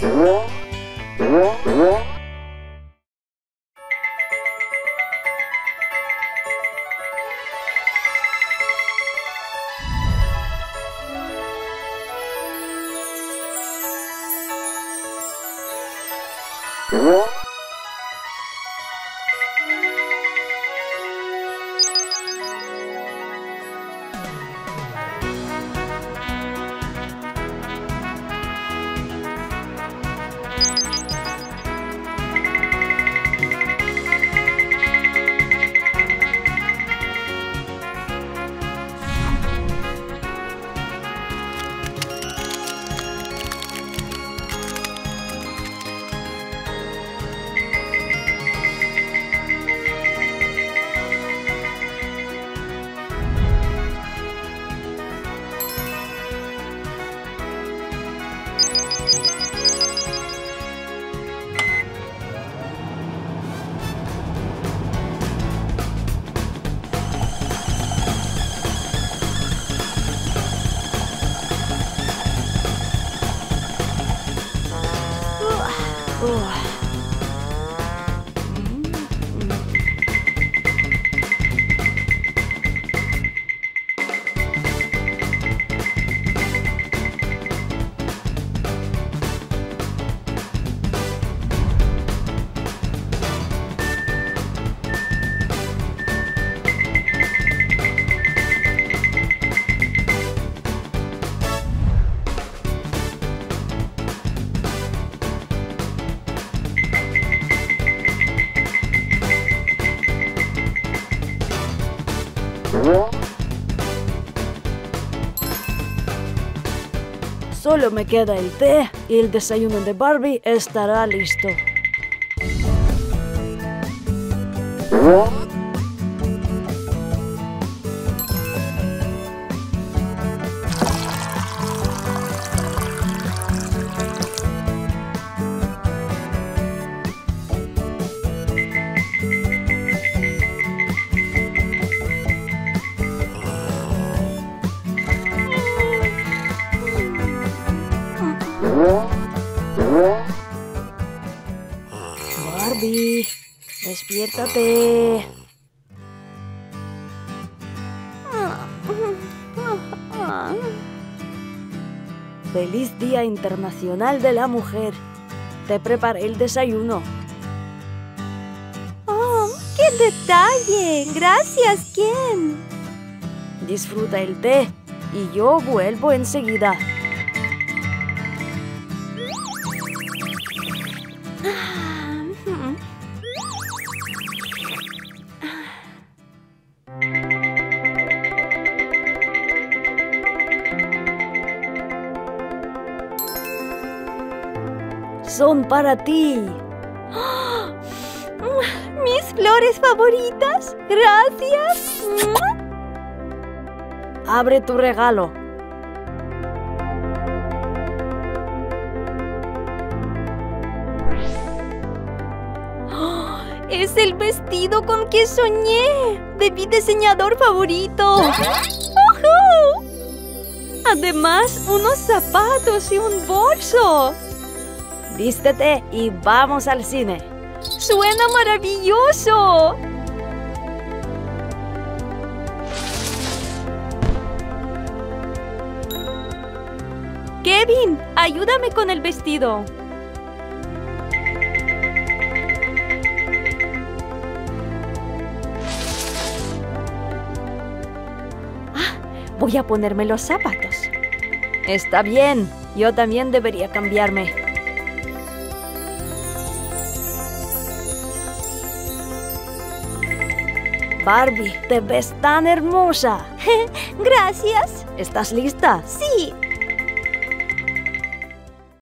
Solo me queda el té y el desayuno de Barbie estará listo. Barbie, despiértate. Feliz Día Internacional de la Mujer. Te preparé el desayuno. ¡Oh, qué detalle! Gracias, Ken. Disfruta el té y yo vuelvo enseguida. Son para ti. ¡Mis flores favoritas! ¡Gracias! Abre tu regalo. ¡Es el vestido con que soñé! ¡De mi diseñador favorito! ¡Ojo! Además, unos zapatos y un bolso. Vístete y vamos al cine. ¡Suena maravilloso! Kevin, ayúdame con el vestido. Voy a ponerme los zapatos. Está bien, yo también debería cambiarme. Barbie, te ves tan hermosa. Gracias. ¿Estás lista? Sí.